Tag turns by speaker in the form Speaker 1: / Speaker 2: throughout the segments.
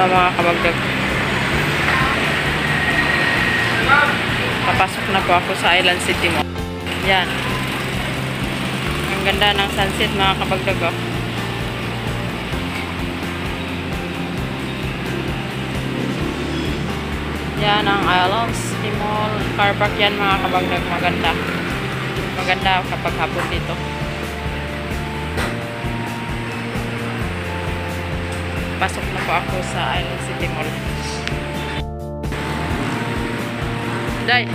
Speaker 1: mga kabagdag. Papasok na po ako sa Island City Mall. Yan. Ang ganda ng sunset mga kabagdag. Oh. Yan ang Island City Mall. Car park yan mga kabagdag. Maganda. Maganda kapag hapon dito. Pasok na po ako sa Island City Mall. Day.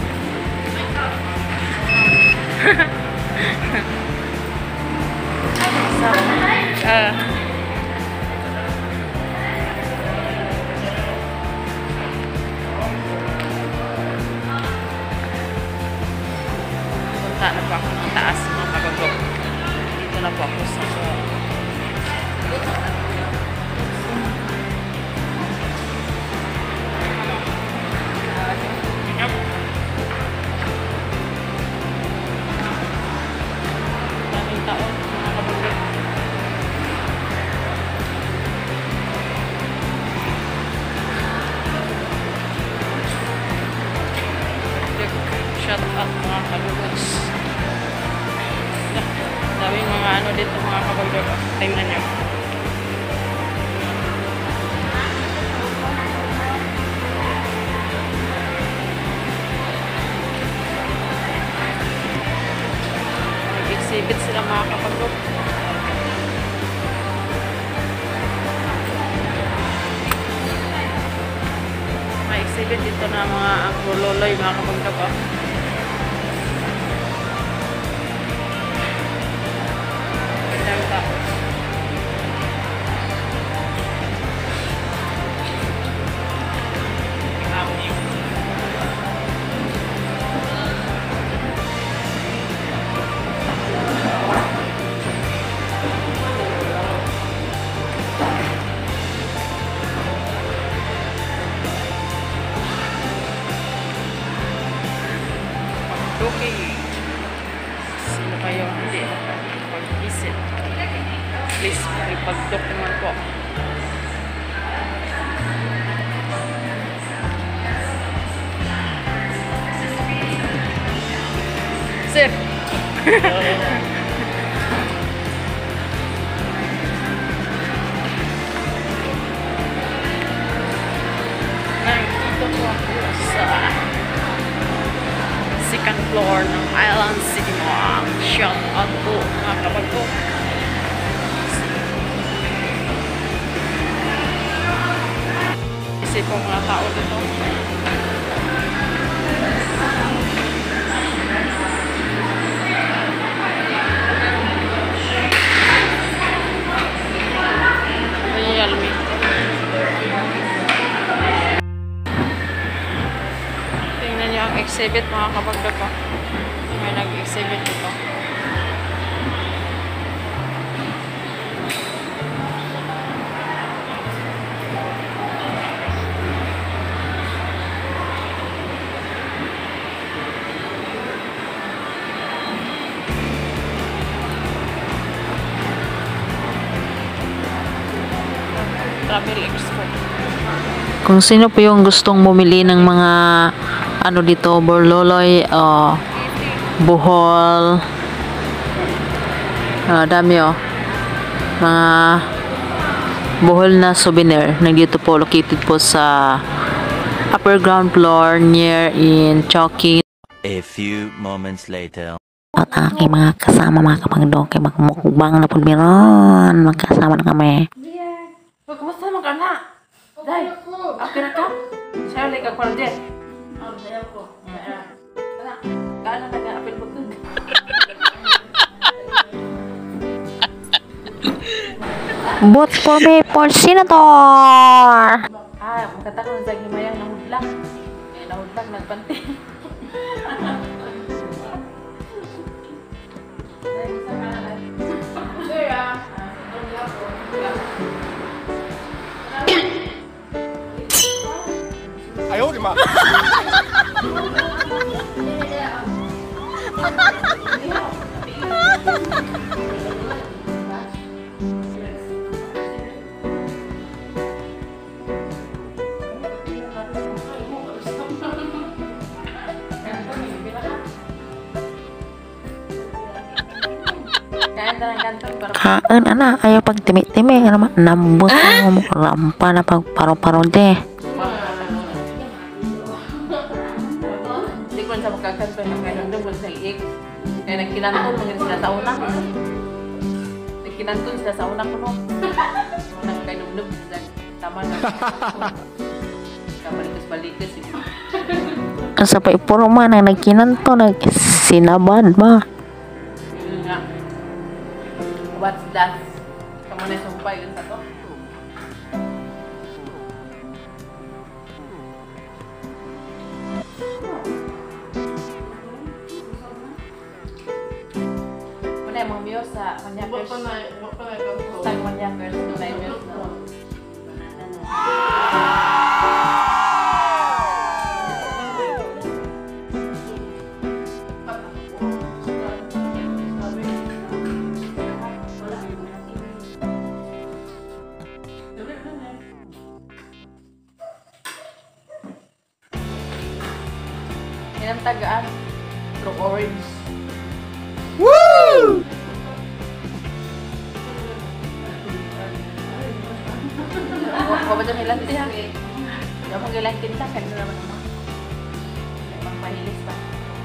Speaker 1: Punta na po ako ng taas mga kabagdag. Dito na po ako sa shout out mga kalugos. Daming mga ano dito mga kabagdag. Tingnan nyo. Nag-exhibit sila mga kabagdag. May exhibit dito na mga angkuloloy mga kabagdag. Okay. Sino kayo hindi nakapag-visit? Please, ipag-doc naman po. Sir! Nandito po ako sa second floor ng Island City Mall. Shout out po mga kabagdag. Kasi po mga tao dito. Realme. Tingnan niyo ang exhibit mga kabagdag ko. May nag-exhibit dito. Travel Expo.
Speaker 2: Kung sino po yung gustong bumili ng mga ano dito, Borloloy, Bohol, dami mga Bohol na souvenir. Nandito po, located po sa upper ground floor near in Chowking.
Speaker 3: A few moments later.
Speaker 2: At aking mga kasama mga kapagdog kay magmukbang na po meron. Magkasama na kami.
Speaker 1: Kumusta naman ka na? Day, okay na ka? Siya, like ako na dyan. Ayaw ko. Kaan na nag-apil mo ito?
Speaker 2: Vote for me for senator!
Speaker 1: Magkatakon sa himayang nahudlak. Nahudlak, nagpanti.
Speaker 4: Ay, oh, di ba?
Speaker 1: tayo ng kanton para
Speaker 2: Kain, anak. Ayaw pag timi-timi. Ano naman? Nambot mo. Rampa na pag parong-parong de.
Speaker 1: hindi ko sa magkakanton ng kailan doon sa iik. Kaya nagkinanton mga sila sa una. Nagkinanton sila sa una ko no. Unang kainumdum. Tama na. Kabalikas-balikas eh.
Speaker 2: Ang sapay puro man ang nagkinanto. Sinabad ba?
Speaker 1: Yun nga. What's that? Kamu na sumpay yun sa to. Muna yung mga miyos sa manyakers. Sa manyakers. Muna yung miyos na. Yan ang tagaan. True orange. Woo! Huwag ba dyan ilang tiyak? Hindi ako mag-ilang tinta. Kanina naman naman. May mahilis pa.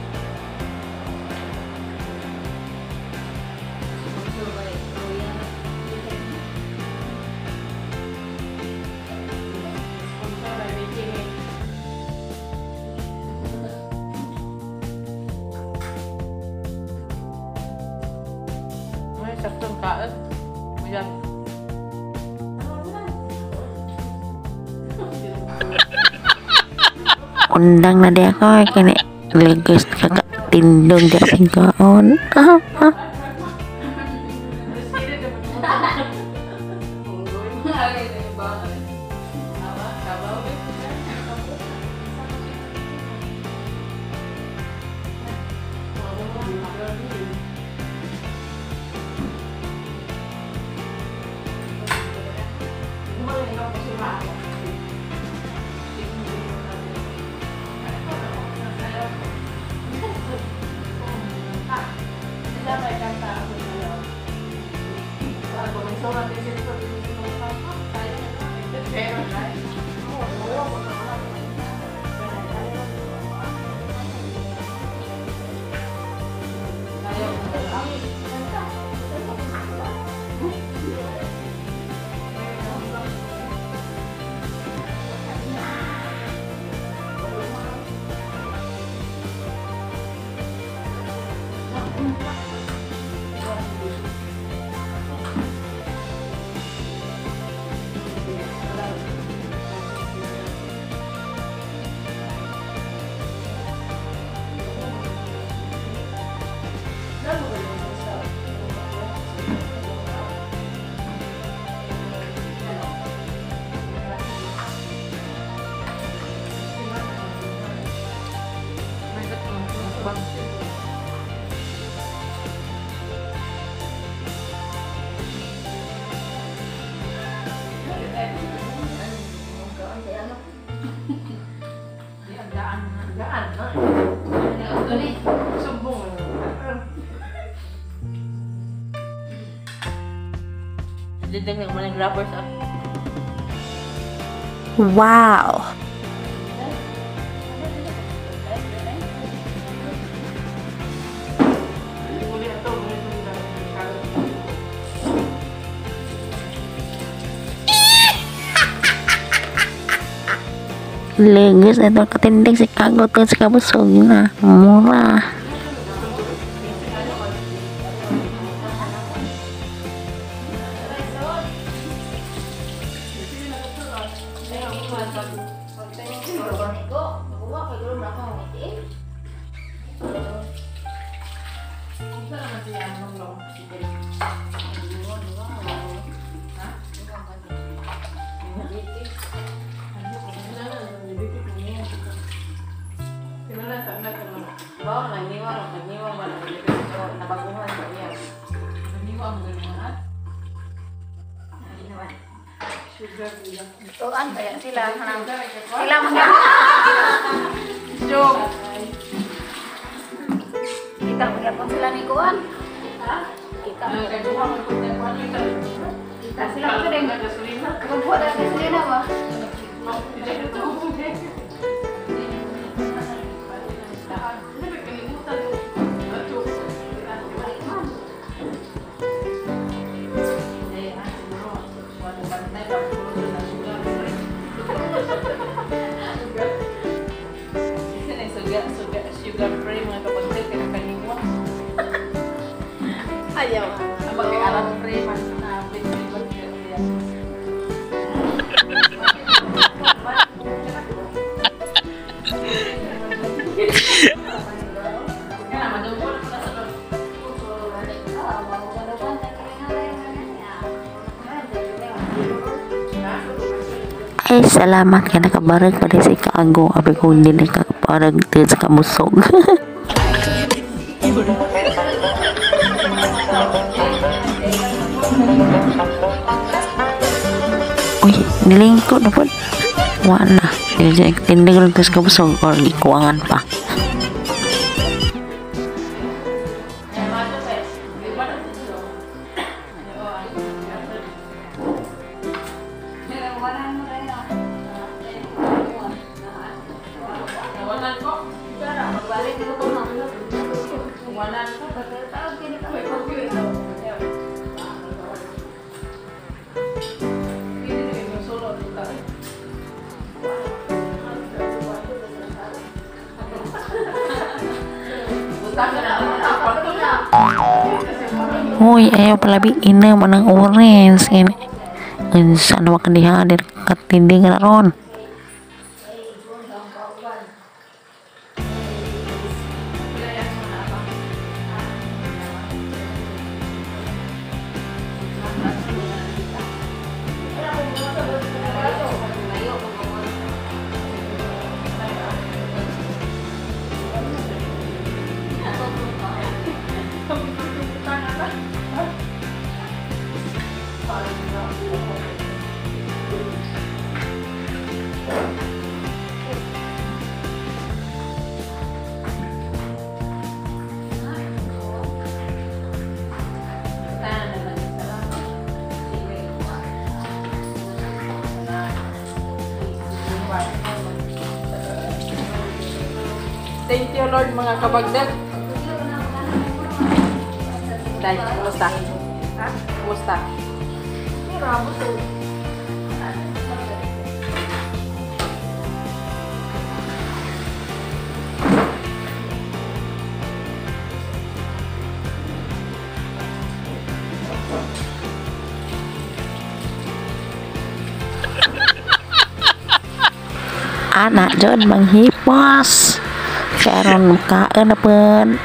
Speaker 1: May saktong kaan. Ayan.
Speaker 2: Undang na di ako. Kini legos kakatindong di sigaon.
Speaker 1: Didang mo ng grabbers up.
Speaker 2: Wow! Legos ito katinding si kagot ko sa kabusog na mura.
Speaker 1: Wow, nagniwang ba na nabaguhan ba niya? Nagniwang ba niya?
Speaker 5: Tuan kaya sila sila mga
Speaker 1: Joke!
Speaker 5: kita magyapon sila ni Kuan. ika.
Speaker 1: Kaya duha man pud na kuan ito.
Speaker 5: Sila ko din.
Speaker 1: Gasolina.
Speaker 5: Magbuhat na gasolina ba?
Speaker 1: Sugar free mga kapatid, kaya kanina.
Speaker 5: Ayaw.
Speaker 1: Ang mag-aaral free man na vegetable kaya. Kaya madungkol ko na sa
Speaker 2: Ay, salamat ka nakabarag pa rin sa ikaago. Abi ko hindi nakabarag din sa kamusog. Uy, nilingko na po. Wala. Tindig lang sa kamusog or ikuangan pa.
Speaker 1: nawalan ko.
Speaker 5: Magbalik dito ko na.
Speaker 1: Nawalan ko.
Speaker 5: Tawag kini ka.
Speaker 2: Uy, ayaw palabi ina mo ng orange. Saan naman kandiha din katindi nga ron.
Speaker 1: Thank you Lord mga kabagdag. Day, kumusta? Ha? Kumusta?
Speaker 2: Anak John menghipos. Karon kaen na pun.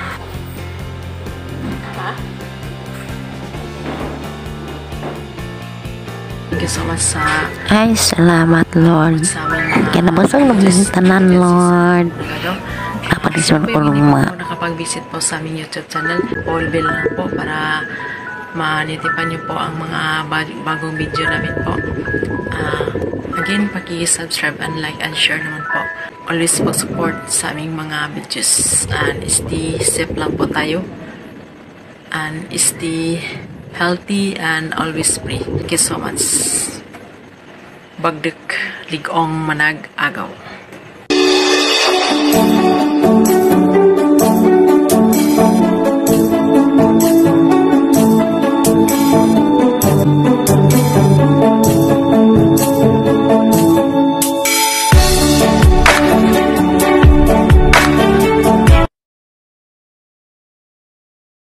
Speaker 6: Thank you so much sa
Speaker 2: Ay, salamat Lord.
Speaker 6: amin
Speaker 2: Kaya nabasang nabing tanan Lord. Napadisyon ko ng mga
Speaker 6: po nakapag-visit po sa aming YouTube channel. All bell lang po para manitipan niyo po ang mga bagong video namin po. Again, paki-subscribe and like and share naman po. Always po support sa aming mga videos. And stay safe lang po tayo. And stay healthy and always pray. Thank you so much. Bagdek ligong manag agaw.